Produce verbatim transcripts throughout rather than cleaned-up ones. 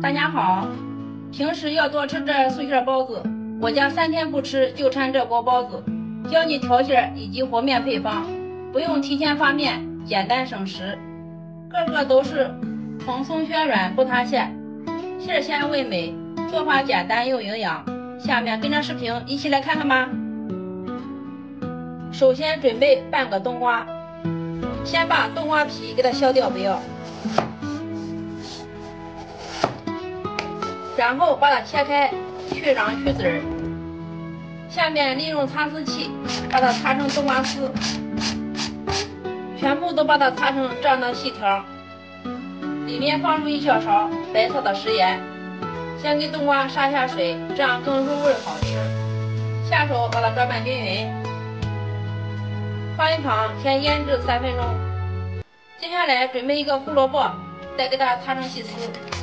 大家好，平时要多吃这素馅包子，我家三天不吃就掺这锅包子。教你调馅以及和面配方，不用提前发面，简单省时。个个都是蓬松暄软不塌馅，馅鲜味美，做法简单又营养。下面跟着视频一起来看看吧。首先准备半个冬瓜，先把冬瓜皮给它削掉不要，然后把它切开，去瓤去籽儿。下面利用擦丝器把它擦成冬瓜丝，全部都把它擦成这样的细条。里面放入一小勺白色的食盐，先给冬瓜杀下水，这样更入味好吃。下手把它搅拌均匀，放一旁先腌制三分钟。接下来准备一个胡萝卜，再给它擦成细丝，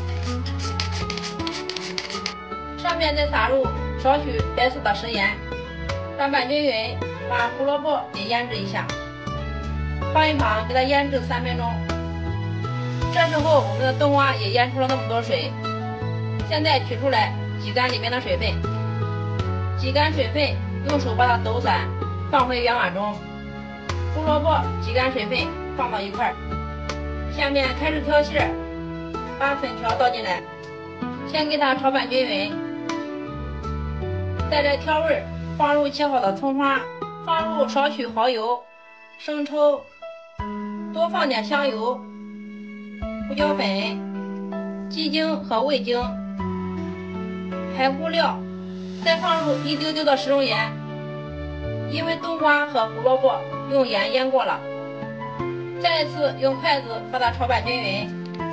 上面再撒入少许白色的食盐，搅拌均匀，把胡萝卜也腌制一下，放一旁给它腌制三分钟。这时候我们的冬瓜也腌出了那么多水，现在取出来挤干里面的水分，挤干水分，用手把它抖散，放回圆碗中。胡萝卜挤干水分放到一块儿，下面开始调馅，把粉条倒进来，先给它炒拌均匀。再来调味，放入切好的葱花，放入少许蚝油、生抽，多放点香油、胡椒粉、鸡精和味精、排骨料，再放入一丢丢的食用盐，因为冬瓜和胡萝卜用盐腌过了。再一次用筷子把它炒拌均匀。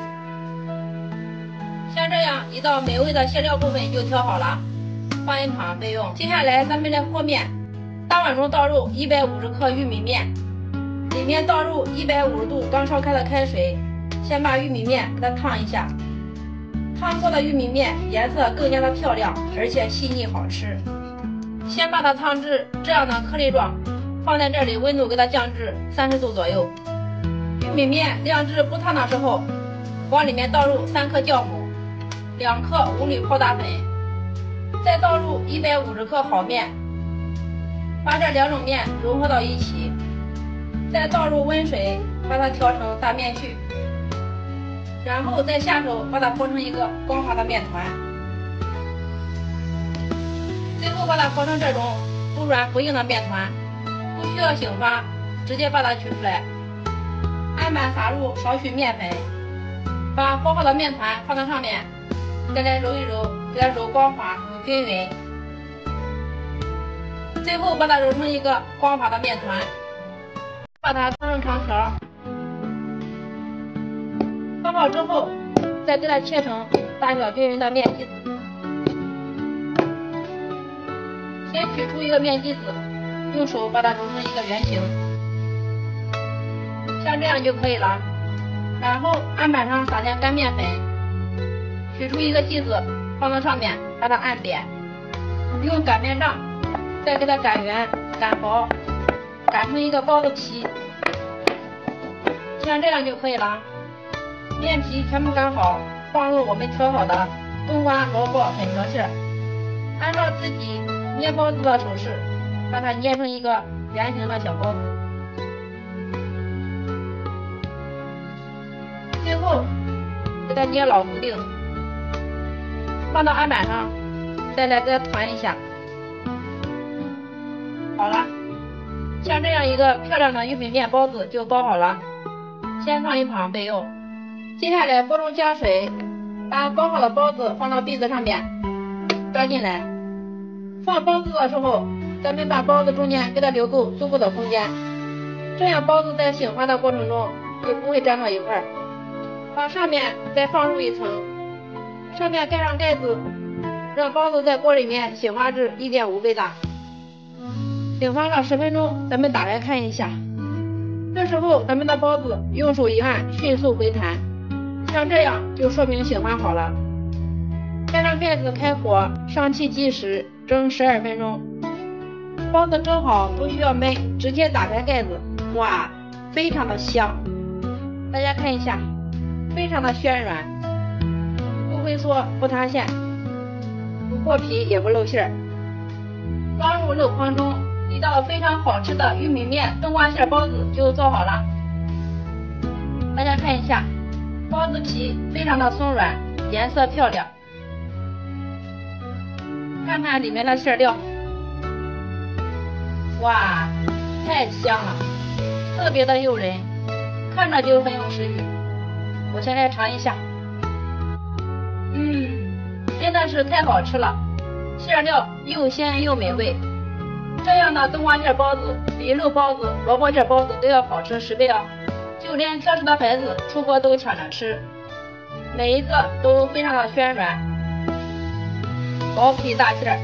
像这样一道美味的馅料部分就调好了，放一旁备用。接下来咱们来和面，大碗中倒入一百五十克玉米面，里面倒入一百五十度刚烧开的开水，先把玉米面给它烫一下。烫过的玉米面颜色更加的漂亮，而且细腻好吃。先把它烫至这样的颗粒状，放在这里，温度给它降至三十度左右。玉米面晾至不烫的时候，往里面倒入三克酵母，两克五铝泡打粉，再倒入一百五十克好面，把这两种面融合到一起，再倒入温水，把它调成大面絮，然后再下手把它和成一个光滑的面团，最后把它和成这种不软不硬的面团，不需要醒发，直接把它取出来，案板撒入少许面粉，把和好的面团放在上面，再来揉一揉，给它揉光滑均匀，最后把它揉成一个光滑的面团，把它搓成长条。搓好之后，再给它切成大小均匀的面剂子。先取出一个面剂子，用手把它揉成一个圆形，像这样就可以了。然后案板上撒点干面粉，取出一个剂子放到上面，把它按扁，用擀面杖再给它擀圆擀薄，擀成一个包子皮，像这样就可以了。面皮全部擀好，放入我们调好的冬瓜萝卜粉条馅，按照自己捏包子的手势，把它捏成一个圆形的小包子。最后给它捏牢固定，放到案板上，再来给它团一下。好了，像这样一个漂亮的玉米面包子就包好了，先放一旁备用。接下来锅中加水，把包好的包子放到篦子上面，装进来。放包子的时候，咱们把包子中间给它留够足够的空间，这样包子在醒发的过程中就不会粘到一块儿。往上面再放入一层，上面盖上盖子，让包子在锅里面醒发至 一点五 倍大。醒发了十分钟，咱们打开看一下，这时候咱们的包子用手一按，迅速回弹，像这样就说明醒发好了。盖上盖子，开火，上气计时，蒸十二分钟。包子蒸好不需要焖，直接打开盖子，哇，非常的香。大家看一下，非常的暄软，不会缩不塌陷，不破皮也不露馅儿。装入镂筐中，一道非常好吃的玉米面冬瓜馅包子就做好了。大家看一下，包子皮非常的松软，颜色漂亮。看看里面的馅料，哇，太香了，特别的诱人，看着就很有食欲。我先来尝一下，嗯，真的是太好吃了，馅料又鲜又美味。这样的冬瓜馅包子比肉包子、萝卜馅包子都要好吃十倍哦，就连挑食的孩子出锅都抢着吃，每一个都非常的暄软，薄皮大馅儿。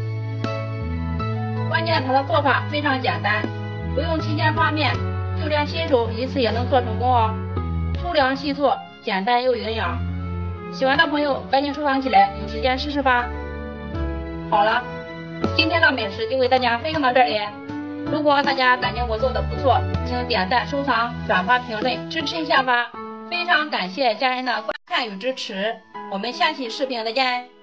关键它的做法非常简单，不用提前发面，就连新手一次也能做成功哦。粗粮细做，简单又营养。喜欢的朋友赶紧收藏起来，有时间试试吧。好了，今天的美食就为大家分享到这里。如果大家感觉我做的不错，请点赞、收藏、转发、评论，支持一下吧。非常感谢家人的观看与支持，我们下期视频再见。